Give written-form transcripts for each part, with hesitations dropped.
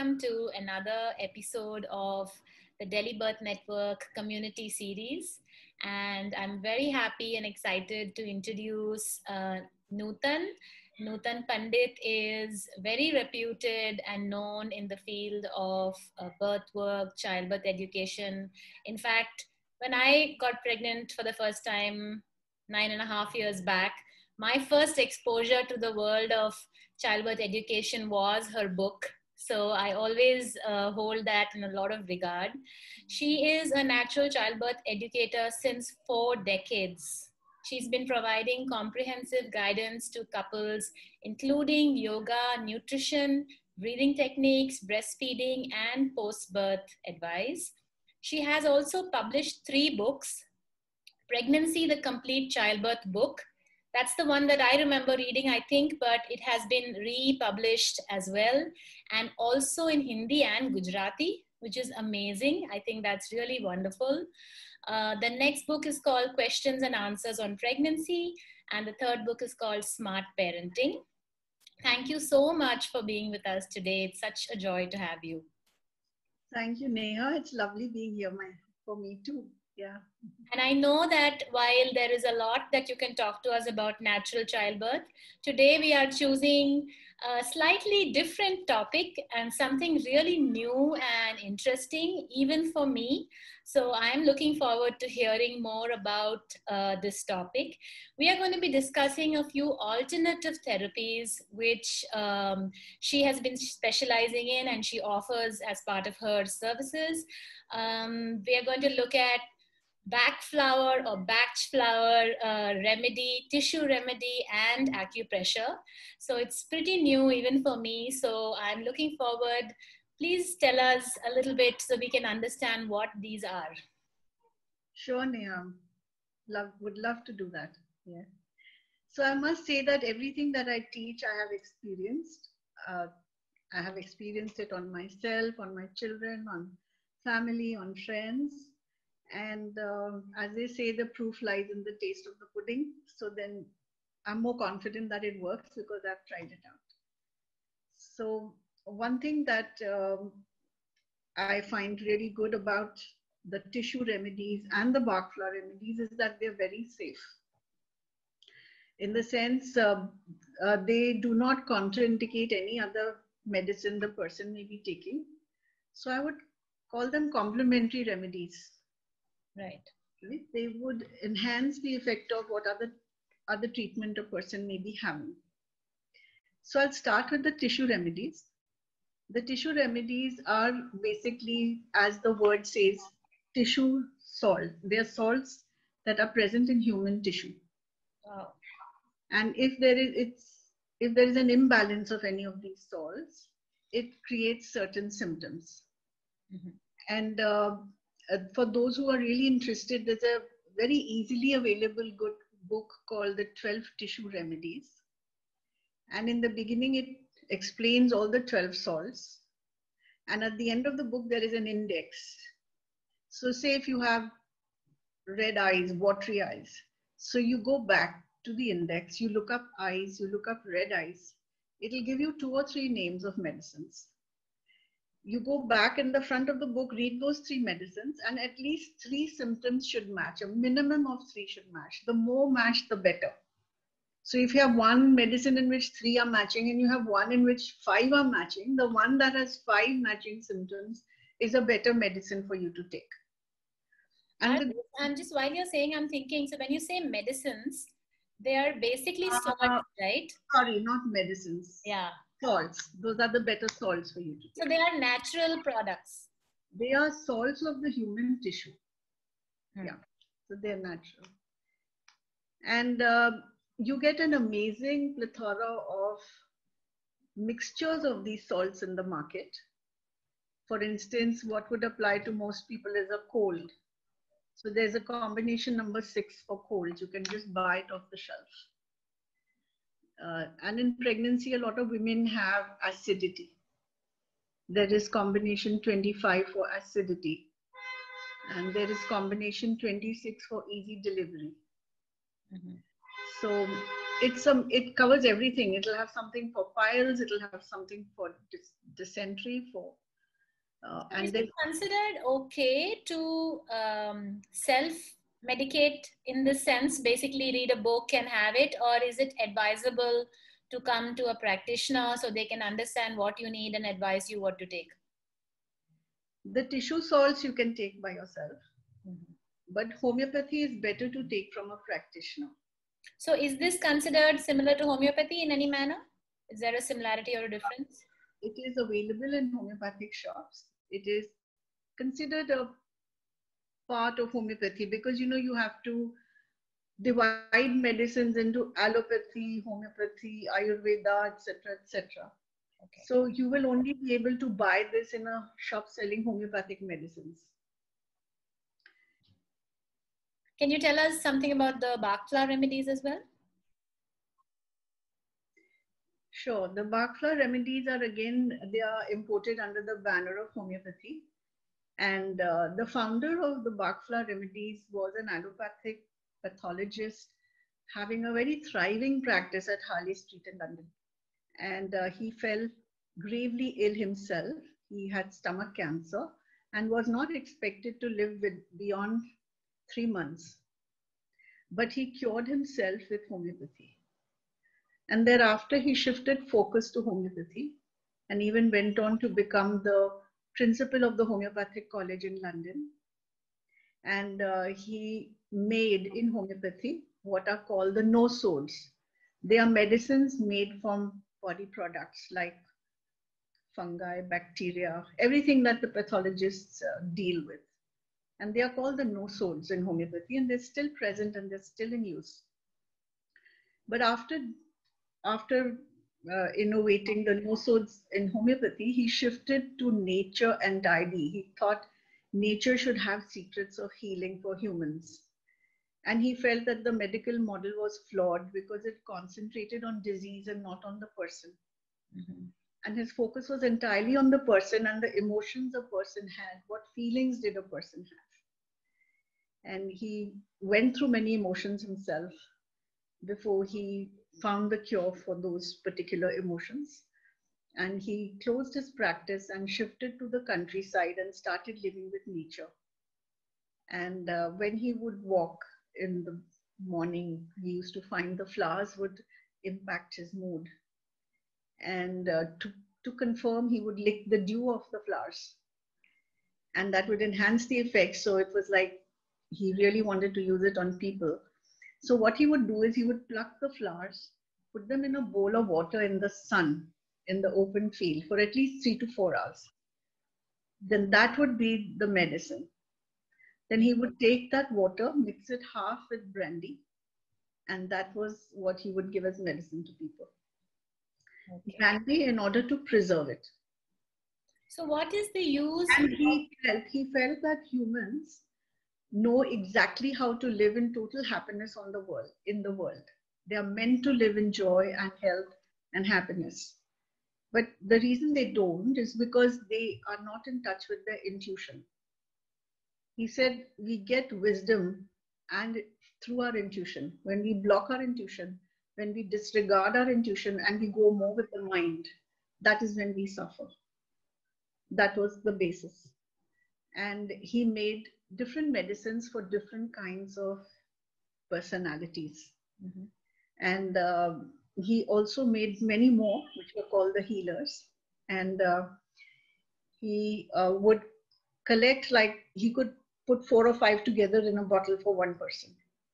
welcome to another episode of the Delhi Birth Network Community Series. And I'm very happy and excited to introduce Nutan. Nutan Pandit is very reputed and known in the field of birth work, childbirth education. In fact, when I got pregnant for the first time 9.5 years back, my first exposure to the world of childbirth education was her book. So I always hold that in a lot of regard. She is a natural childbirth educator since 4 decades. She's been providing comprehensive guidance to couples, including yoga, nutrition, breathing techniques, breastfeeding, and post birth advice. She has also published 3 books: Pregnancy, the Complete Childbirth Book. That's the one that I remember reading, I think, but it has been republished as well, and also in Hindi and Gujarati, which is amazing. I think that's really wonderful. The next book is called Questions and Answers on Pregnancy, and the third book is called Smart Parenting. Thank you so much for being with us today. It's such a joy to have you. Thank you, Neha. It's lovely being here for me too. Yeah. And I know that while there is a lot that you can talk to us about natural childbirth, today we are choosing a slightly different topic and something really new and interesting, even for me. So I'm looking forward to hearing more about this topic. We are going to be discussing a few alternative therapies which she has been specializing in and she offers as part of her services. We are going to look at back flower or bach flower remedy, tissue remedy, and acupressure. So it's pretty new even for me. So I'm looking forward. Please tell us a little bit so we can understand what these are. Sure, Neha. Would love to do that. Yeah. So I must say that everything that I teach, I have experienced. I have experienced it on myself, on my children, on family, on friends. And as they say, the proof lies in the taste of the pudding. So then I'm more confident that it works because I've tried it out. So one thing that I find really good about the tissue remedies and the bach flower remedies is that they're very safe. In the sense, they do not contraindicate any other medicine the person may be taking. So I would call them complementary remedies. Right. They would enhance the effect of what other treatment a person may be having. So I'll start with the tissue remedies. The tissue remedies are basically, as the word says, tissue salt. They are salts that are present in human tissue. Wow. And if there is an imbalance of any of these salts, it creates certain symptoms. Mm-hmm. And for those who are really interested, there's a very easily available good book called The 12 Tissue Remedies. And in the beginning, it explains all the 12 salts. And at the end of the book, there is an index. So say if you have red eyes, watery eyes, so you go back to the index, you look up eyes, you look up red eyes. It'll give you 2 or 3 names of medicines. You go back in the front of the book, read those 3 medicines, and at least 3 symptoms should match. A minimum of 3 should match. The more match, the better. So if you have one medicine in which 3 are matching and you have one in which 5 are matching, the one that has 5 matching symptoms is a better medicine for you to take. And I'm just, while you're saying, I'm thinking, so when you say medicines, they are basically salts, right? Sorry, not medicines. Yeah. Salts. Those are the better salts for you to take. So they are natural products. They are salts of the human tissue. Yeah. So they're natural. And you get an amazing plethora of mixtures of these salts in the market. For instance, what would apply to most people is a cold. So there's a combination number 6 for colds. You can just buy it off the shelf. And in pregnancy, a lot of women have acidity. There is combination 25 for acidity. And there is combination 26 for easy delivery. Mm-hmm. So it covers everything. It'll have something for piles. It'll have something for dysentery, for and is it considered okay to self-medicate in this sense? Basically, read a book and have it, or is it advisable to come to a practitioner so they can understand what you need and advise you what to take? The tissue salts you can take by yourself, but homeopathy is better to take from a practitioner. So is this considered similar to homeopathy in any manner? Is there a similarity or a difference? It is available in homeopathic shops. It is considered a part of homeopathy because, you know, you have to divide medicines into allopathy, homeopathy, Ayurveda, etc., etc. Okay. So you will only be able to buy this in a shop selling homeopathic medicines. Can you tell us something about the Bach flower remedies as well? Sure. The Bach flower remedies are, again, they are imported under the banner of homeopathy. And the founder of the Bach flower remedies was an allopathic pathologist having a very thriving practice at Harley Street in London. And he fell gravely ill himself. He had stomach cancer and was not expected to live beyond 3 months. But he cured himself with homeopathy. And thereafter, he shifted focus to homeopathy and even went on to become the principal of the Homeopathic College in London. And he made in homeopathy what are called the no-sods. They are medicines made from body products like fungi, bacteria, everything that the pathologists deal with. And they are called the no-sods in homeopathy, and they're still present and they're still in use. But after innovating the no-sods in homeopathy, he shifted to nature entirely. He thought nature should have secrets of healing for humans. And he felt that the medical model was flawed because it concentrated on disease and not on the person. Mm-hmm. And his focus was entirely on the person and the emotions a person had. What feelings did a person have? And he went through many emotions himself before he found the cure for those particular emotions. And he closed his practice and shifted to the countryside and started living with nature. And when he would walk in the morning, he used to find the flowers would impact his mood. And to confirm, he would lick the dew off the flowers. And that would enhance the effect. So it was like he really wanted to use it on people. So what he would do is he would pluck the flowers, put them in a bowl of water in the sun, in the open field for at least 3 to 4 hours. Then that would be the medicine. Then he would take that water, mix it half with brandy, and that was what he would give as medicine to people. Okay. Brandy in order to preserve it. So what is the use? And he felt that humans know exactly how to live in total happiness in the world. They are meant to live in joy and health and happiness. But the reason they don't is because they are not in touch with their intuition. He said we get wisdom and through our intuition. When we block our intuition, when we disregard our intuition and we go more with the mind, that is when we suffer. That was the basis. And he made different medicines for different kinds of personalities. Mm-hmm. And he also made many more, which were called the healers. And he would collect, like he could put 4 or 5 together in a bottle for one person.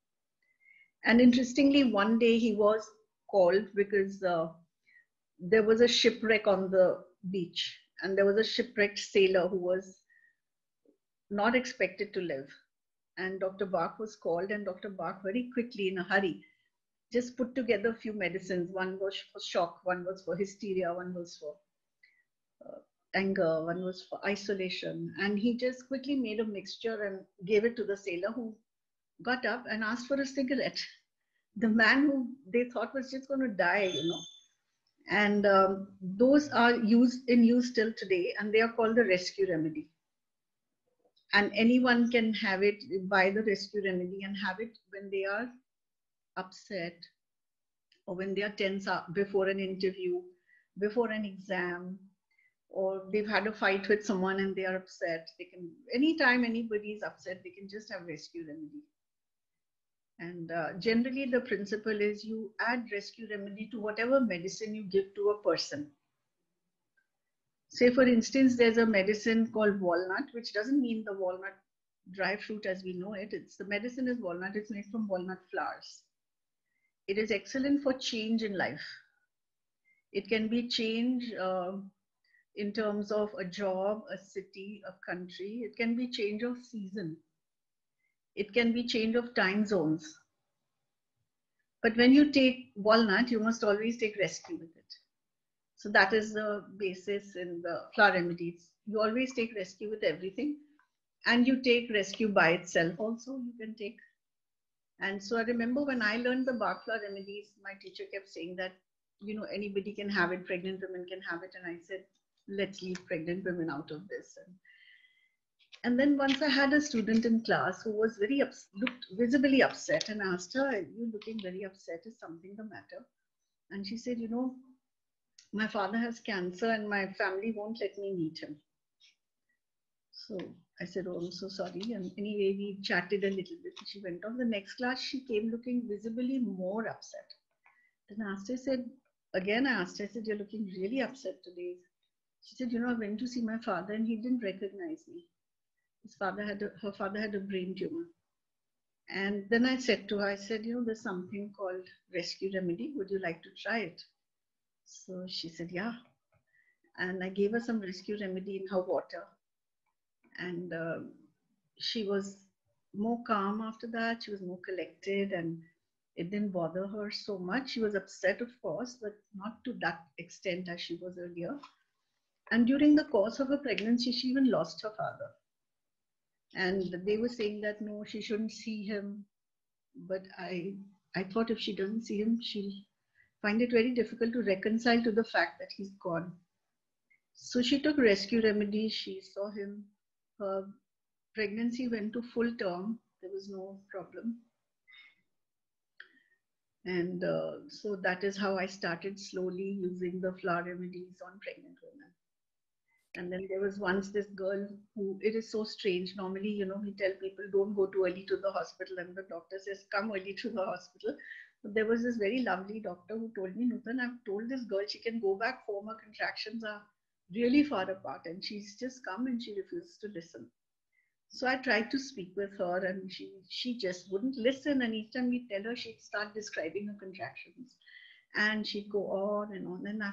And interestingly, one day he was called because there was a shipwreck on the beach. And there was a shipwrecked sailor who was not expected to live. And Dr. Bach was called, and Dr. Bach very quickly, in a hurry, just put together a few medicines. One was for shock, one was for hysteria, one was for anger, one was for isolation. And he just quickly made a mixture and gave it to the sailor, who got up and asked for a cigarette. The man who they thought was just going to die, you know. And those are in use till today, and they are called the rescue remedy. And anyone can have it, buy the rescue remedy and have it when they are upset, or when they are tense up before an interview, before an exam, or they've had a fight with someone and they are upset. They can, anytime anybody is upset, they can just have rescue remedy. And generally the principle is you add rescue remedy to whatever medicine you give to a person. Say for instance, there's a medicine called walnut, which doesn't mean the walnut dry fruit as we know it. It's the medicine is walnut. It's made from walnut flowers. It is excellent for change in life. It can be change in terms of a job, a city, a country. It can be change of season. It can be change of time zones. But when you take walnut, you must always take rescue with it. So that is the basis in the flower remedies. You always take rescue with everything. And you take rescue by itself also, you can take. And so I remember when I learned the Bach flower remedies, my teacher kept saying that, you know, anybody can have it, pregnant women can have it. And I said, let's leave pregnant women out of this. And then once I had a student in class who was looked visibly upset, and asked her, "You looking very upset, is something the matter?" And she said, "You know, my father has cancer and my family won't let me meet him." So I said, "Oh, I'm so sorry." And anyway, we chatted a little bit. She went on. The next class, she came looking visibly more upset. Then I asked her, I said, "You're looking really upset today." She said, "You know, I went to see my father and he didn't recognize me. Her father had a brain tumor." And then I said to her, I said, "You know, there's something called rescue remedy. Would you like to try it?" So she said, "Yeah." And I gave her some rescue remedy in her water. And she was more calm after that. She was more collected and it didn't bother her so much. She was upset, of course, but not to that extent as she was earlier. And during the course of her pregnancy, she even lost her father. And they were saying that, no, she shouldn't see him. But I thought if she doesn't see him, she'll find it very difficult to reconcile to the fact that he's gone. So she took rescue remedy. She saw him. Her pregnancy went to full term. There was no problem. And so that is how I started slowly using the flower remedies on pregnant women. And then there was once this girl who, it is so strange. Normally, you know, we tell people don't go too early to the hospital, and the doctor says come early to the hospital. But there was this very lovely doctor who told me, "Nutan, I've told this girl she can go back home. Her contractions are really far apart, and she's just come and she refuses to listen." So I tried to speak with her, and she just wouldn't listen. And each time we tell her, she'd start describing her contractions, and she'd go on and on. And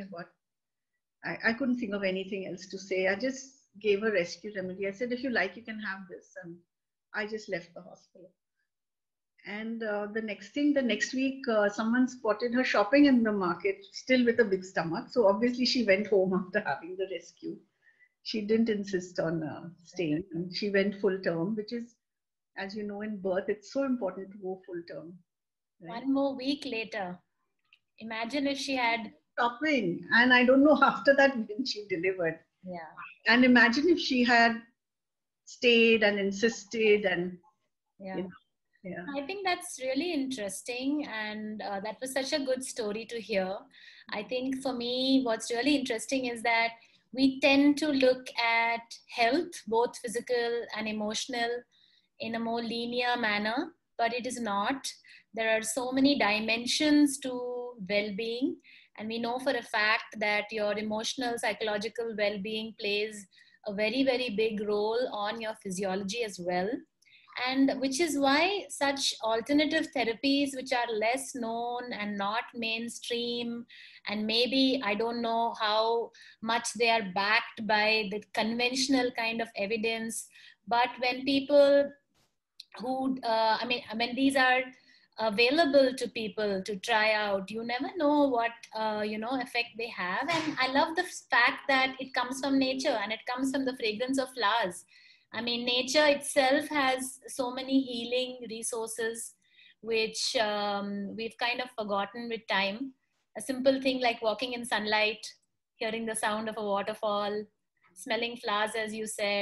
I couldn't think of anything else to say. I just gave a rescue remedy. I said, "If you like, you can have this." And I just left the hospital. And the next week, someone spotted her shopping in the market, still with a big stomach. So obviously she went home after having the rescue. She didn't insist on staying. And she went full term, which is, as you know, in birth, it's so important to go full term. Right? One more week later. Imagine if she had shopping, and I don't know after that when she delivered. Yeah. And imagine if she had stayed and insisted and yeah. You know, yeah. I think that's really interesting, and that was such a good story to hear. I think for me, what's really interesting is that we tend to look at health, both physical and emotional, in a more linear manner, but it is not. There are so many dimensions to well-being, and we know for a fact that your emotional, psychological well-being plays a very, very big role on your physiology as well. And which is why such alternative therapies, which are less known and not mainstream, and maybe I don't know how much they are backed by the conventional kind of evidence, but when people who, when these are available to people to try out, you never know what effect they have. And I love the fact that it comes from nature and it comes from the fragrance of flowers. I mean, nature itself has so many healing resources which we've kind of forgotten with time. A simple thing like walking in sunlight, hearing the sound of a waterfall, smelling flowers, as you said,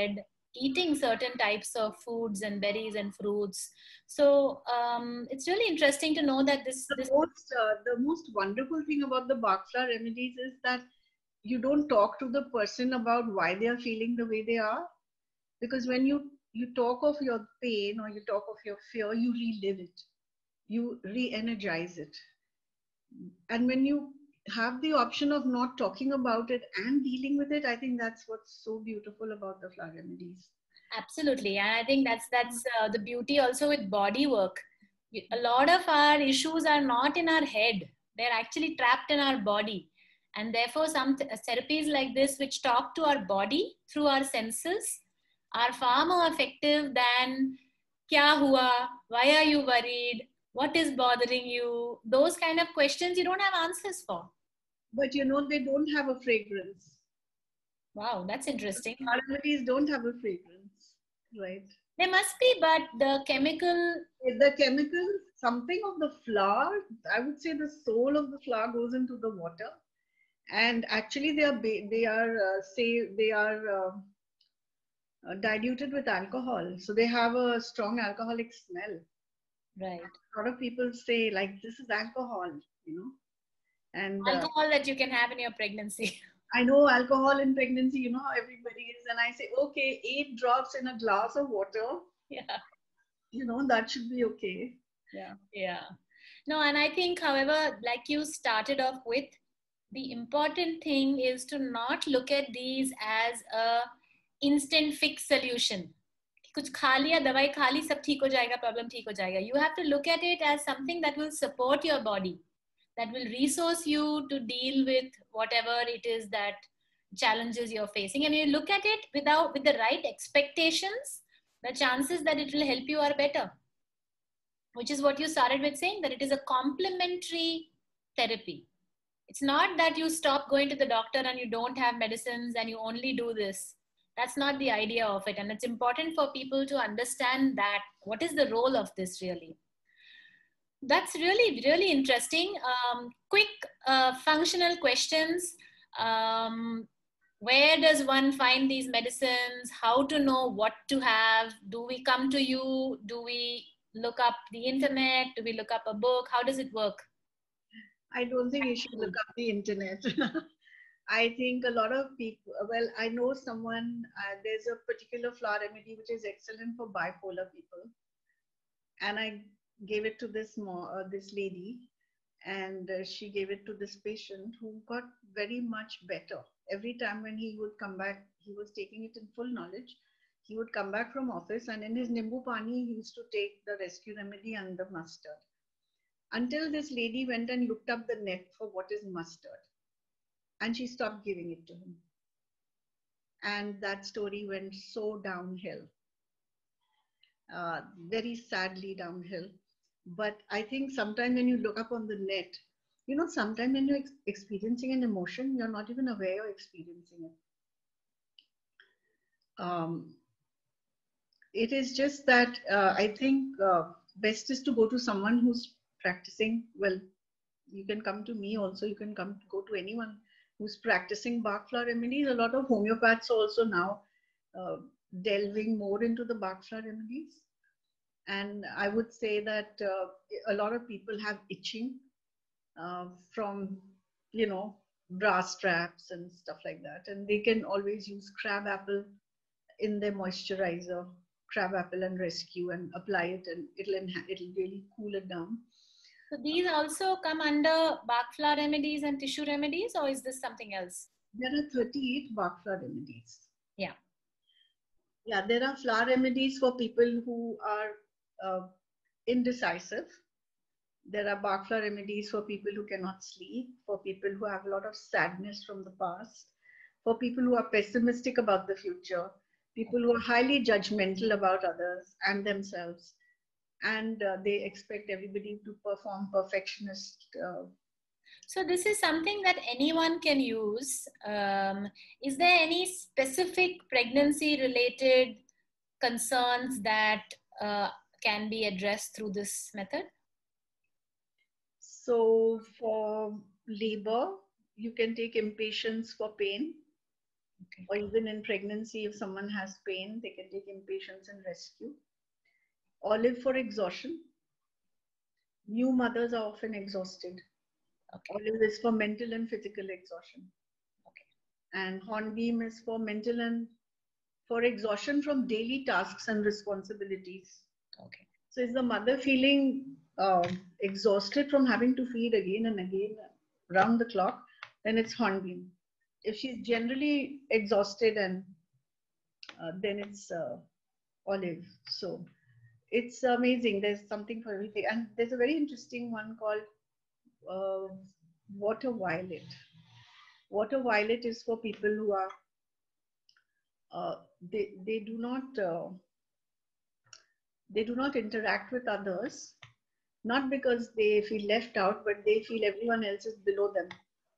eating certain types of foods and berries and fruits. So it's really interesting to know that this The most wonderful thing about the Bach flower remedies is that you don't talk to the person about why they are feeling the way they are, because when you talk of your pain or you talk of your fear, you relive it, you re-energize it. And when you have the option of not talking about it and dealing with it, I think that's what's so beautiful about the flower remedies. Absolutely, and I think that's the beauty also with body work. A lot of our issues are not in our head; they're actually trapped in our body, and therefore some therapies like this, which talk to our body through our senses, are far more effective than "Kya hua? Why are you worried? What is bothering you?" Those kind of questions you don't have answers for. But you know, they don't have a fragrance. Wow, that's interesting. Flower remedies don't have a fragrance, right? There must be, but the chemical, something of the flower, I would say the soul of the flower goes into the water, and actually they are diluted with alcohol, so they have a strong alcoholic smell. right? A lot of people say like this is alcohol, you know, and Alcohol that you can have in your pregnancy. I know alcohol in pregnancy, you know how everybody is, and I say okay, 8 drops in a glass of water. Yeah. You know, that should be okay. Yeah. Yeah. No, and I think, however, like you started off with, the important thing is to not look at these as a instant fix solution. कुछ खा लिया, दवाई खा ली, सब ठीक हो जाएगा, problem ठीक हो जाएगा. You have to look at it as something that will support your body, that will resource you to deal with whatever it is that challenges you're facing. And you look at it with the right expectations, the chances that it will help you are better. Which is what you started with saying, that it is a complementary therapy. It's not that you stop going to the doctor and you don't have medicines and you only do this. That's not the idea of it. And it's important for people to understand that what is the role of this really. That's really, really interesting. Quick functional questions. Where does one find these medicines? How to know what to have? Do we come to you? Do we look up the internet? Do we look up a book? How does it work? I don't think you should look up the internet. I think a lot of people, well, I know someone, there's a particular flower remedy which is excellent for bipolar people. And I gave it to this lady, and she gave it to this patient who got very much better. Every time when he would come back, he was taking it in full knowledge. He would come back from office, and in his Nimbu Pani, he used to take the rescue remedy and the mustard. Until this lady went and looked up the net for what is mustard. And she stopped giving it to him. And that story went so downhill, very sadly downhill. But I think sometimes when you look up on the net, you know, sometimes when you're experiencing an emotion, you're not even aware you're experiencing it. It is just that I think best is to go to someone who's practicing. Well, you can come to me also. You can go to anyone who's practicing Bach flower remedies. A lot of homeopaths also now delving more into the Bach flower remedies. And I would say that a lot of people have itching from, you know, bra straps and stuff like that. And they can always use crab apple in their moisturizer, crab apple and rescue, and apply it, and it'll really cool it down. So these also come under Bach flower remedies and tissue remedies, or is this something else? There are 38 Bach flower remedies. Yeah. Yeah, there are flower remedies for people who are indecisive. There are Bach flower remedies for people who cannot sleep, for people who have a lot of sadness from the past, for people who are pessimistic about the future, people who are highly judgmental about others and themselves, and they expect everybody to perform perfectionist. So this is something that anyone can use. Is there any specific pregnancy-related concerns that can be addressed through this method? So for labor, you can take impatiens for pain. Okay. Or even in pregnancy, if someone has pain, they can take impatiens and rescue. Olive for exhaustion. New mothers are often exhausted. Okay. Olive is for mental and physical exhaustion. Okay. And hornbeam is for mental and for exhaustion from daily tasks and responsibilities. Okay. So is the mother feeling exhausted from having to feed again and again round the clock, then it's hornbeam. If she's generally exhausted, and then it's olive. So it's amazing. There's something for everything. And there's a very interesting one called uh, water violet. Water violet is for people who are they do not interact with others, not because they feel left out, but they feel everyone else is below them.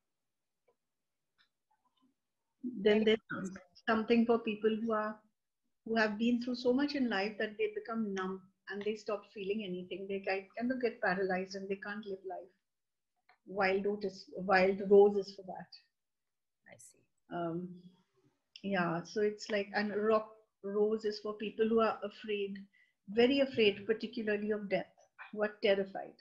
Then there's something for people who have been through so much in life that they become numb and they stop feeling anything. They kind of get paralyzed and they can't live life. Wild rose is for that. I see. Yeah, so it's like, and rock rose is for people who are afraid, very afraid, particularly of death, who are terrified.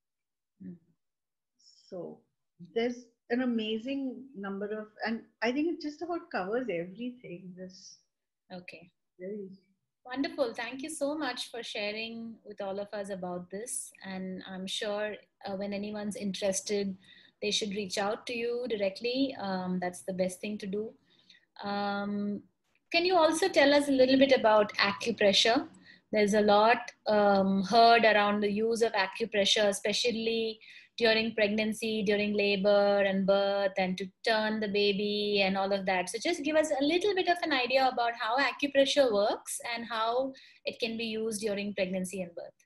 So there's an amazing number of, and I think it just about covers everything. This. Okay. Very wonderful. Thank you so much for sharing with all of us about this. And I'm sure when anyone's interested, they should reach out to you directly. That's the best thing to do. Can you also tell us a little bit about acupressure? There's a lot heard around the use of acupressure, especially during pregnancy, during labor and birth, and to turn the baby and all of that. So just give us a little bit of an idea about how acupressure works and how it can be used during pregnancy and birth.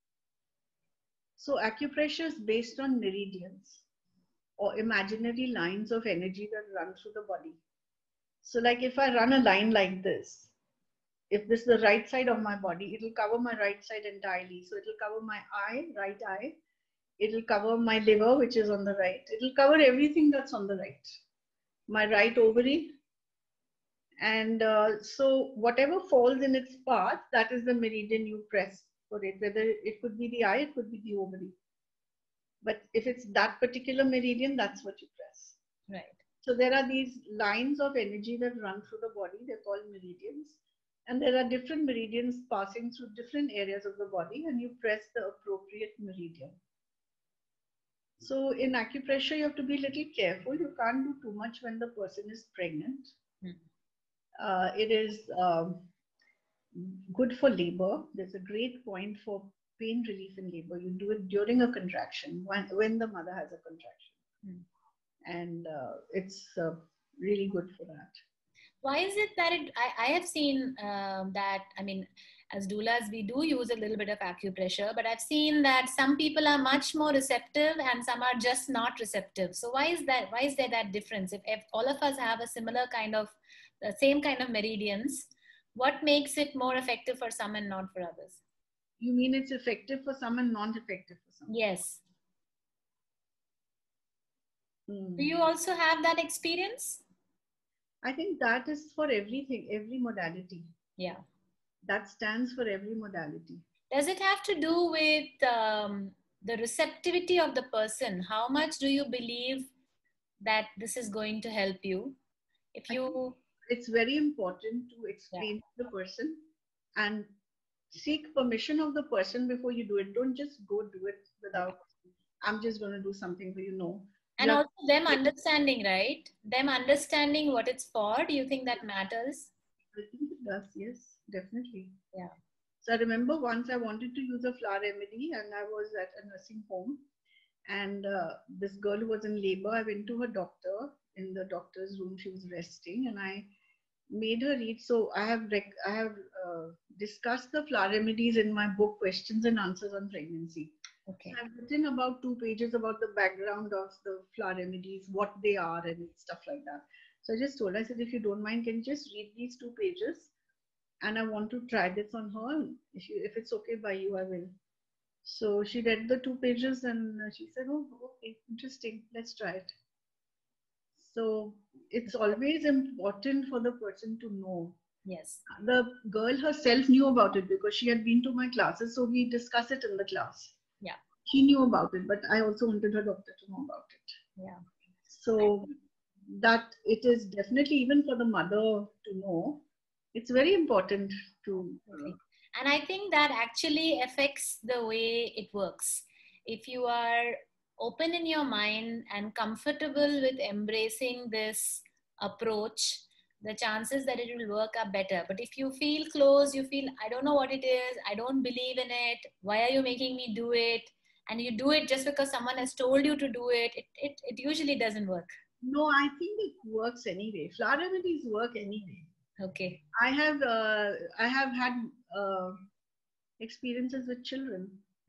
So acupressure is based on meridians or imaginary lines of energy that run through the body. So like if I run a line like this, if this is the right side of my body, it'll cover my right side entirely. So it'll cover my eye, right eye. It'll cover my liver, which is on the right. It'll cover everything that's on the right. My right ovary. And so whatever falls in its path, that is the meridian you press for it. Whether it could be the eye, it could be the ovary. But if it's that particular meridian, that's what you press. Right. So there are these lines of energy that run through the body. They're called meridians. And there are different meridians passing through different areas of the body, and you press the appropriate meridian. So in acupressure, you have to be a little careful. You can't do too much when the person is pregnant. It is good for labor. There's a great point for pain relief in labor. You do it during a contraction, when the mother has a contraction. And it's really good for that. Why is it that I have seen that, I mean, as doulas, we do use a little bit of acupressure, but I've seen that some people are much more receptive and some are just not receptive. So why is that? Why is there that difference? If all of us have a similar kind of, the same kind of meridians, what makes it more effective for some and not for others? You mean it's effective for some and not effective for some? Yes. Do you also have that experience? I think that is for everything, every modality. Yeah. That stands for every modality. Does it have to do with the receptivity of the person? How much do you believe that this is going to help you? If you, it's very important to explain to the person and seek permission of the person before you do it. Don't just go do it without, I'm just going to do something for you. No. And also them understanding, right? Them understanding what it's for. Do you think that matters? I think it does. Yes, definitely. Yeah. So I remember once I wanted to use a flower remedy and I was at a nursing home, and this girl who was in labor, I went to her doctor in the doctor's room. She was resting and I made her read. So I have discussed the flower remedies in my book, Questions and Answers on Pregnancy. Okay. So I've written about 2 pages about the background of the flower remedies, what they are and stuff like that. So I just told her, I said, if you don't mind, can you just read these 2 pages? And I want to try this on her. If it's okay by you, I will. So she read the 2 pages and she said, oh, okay, interesting. Let's try it. So it's always important for the person to know. Yes. The girl herself knew about it because she had been to my classes, so we discuss it in the class. Yeah. She knew about it, but I also wanted her doctor to know about it. Yeah. So that it is definitely, even for the mother to know, it's very important to. And I think that actually affects the way it works. If you are open in your mind and comfortable with embracing this approach, the chances that it will work are better. But if you feel closed, you feel, I don't know what it is, I don't believe in it, why are you making me do it? And you do it just because someone has told you to do it, it usually doesn't work. No, I think it works anyway. Flower remedies work anyway. Okay. I have had experiences with children.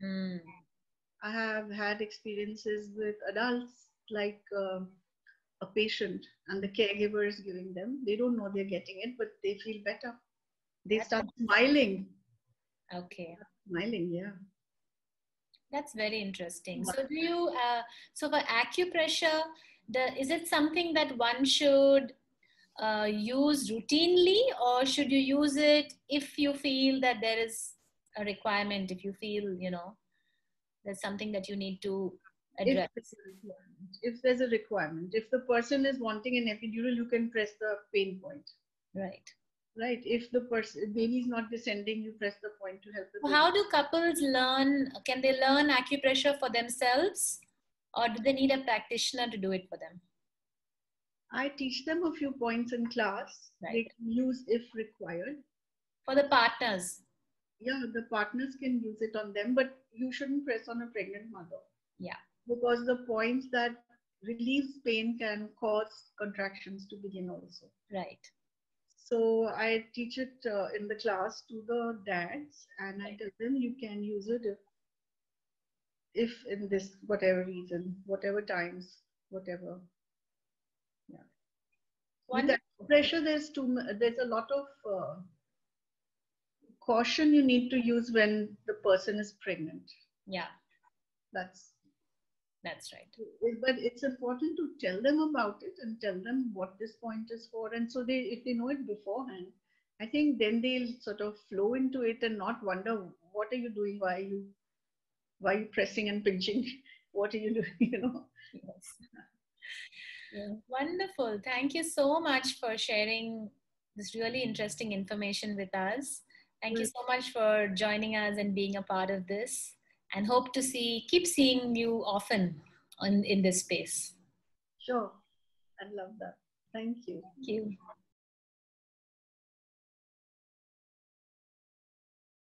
I have had experiences with adults, like a patient and the caregiver is giving them. They don't know they're getting it, but they feel better. They start smiling. Okay. Smiling, yeah. That's very interesting. So do you, so for acupressure, is it something that one should use routinely, or should you use it if you feel that there is a requirement, if you feel, there's something that you need to address? If there's a requirement, if the person is wanting an epidural, you can press the pain point. Right. Right. If the baby is not descending, you press the point to help the baby. How do couples learn? Can they learn acupressure for themselves, or do they need a practitioner to do it for them? I teach them a few points in class. Right. They can use if required. For the partners? Yeah, the partners can use it on them, but you shouldn't press on a pregnant mother. Yeah. Because the points that relieves pain can cause contractions to begin also. Right. So I teach it in the class to the dads, and I tell them you can use it if in this whatever reason, whatever times, whatever. Yeah. With that pressure, there's a lot of caution you need to use when the person is pregnant. Yeah. That's right. But it's important to tell them about it and tell them what this point is for. And so if they know it beforehand, I think then they'll sort of flow into it and not wonder, what are you doing? Why are you pressing and pinching? What are you doing? Yes. Yeah. Wonderful. Thank you so much for sharing this really interesting information with us. Thank you so much for joining us and being a part of this, and hope to keep seeing you often in this space. Sure. I love that. Thank you. Thank you.